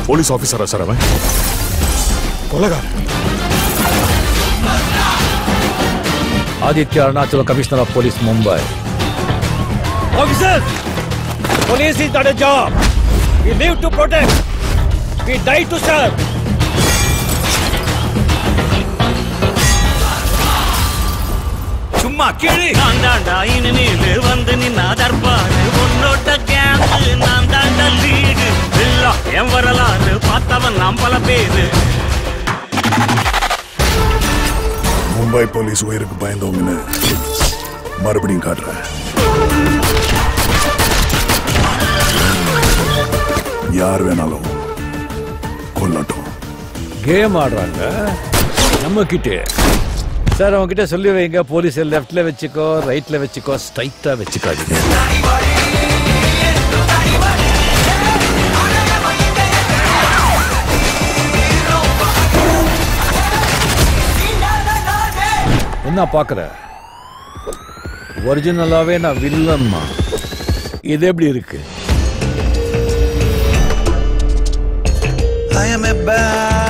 Police ஆபீசரா sir அவன்? கொலைகாரன். Aditya Arunachal, Commissioner of Police, Mumbai. Officers! Police is not a job. We live to protect. We die to serve. சும்மா கிளி நான் தாண்டா இனிமேல் வந்து நின்னா தர்பாரு உன்னோட கேங்கு நான் தாண்டா லீடு எல்லாம் என் வரலாறு பார்த்தவன் நாம் பல பேரு. மும்பை போலீஸ் உயிருக்கு பயந்தவங்கன்னு மறுபடியும் காட்டுறேன். யார் வேணாலும் கொல்லட்டும். கேம் ஆடுறாங்க நம்ம கிட்டே. சார் அவங்க கிட்ட சொல்லி வைங்க, போலீஸ் லெஃப்ட்ல வச்சுக்கோ, ரைட்ல வச்சுக்கோ, ஸ்ட்ரைட்டா வச்சுக்காதீங்க. என்ன பாக்குற? ஒரிஜினலாவே நான் வில்லன்மா. இது எப்படி இருக்கு? I am a bad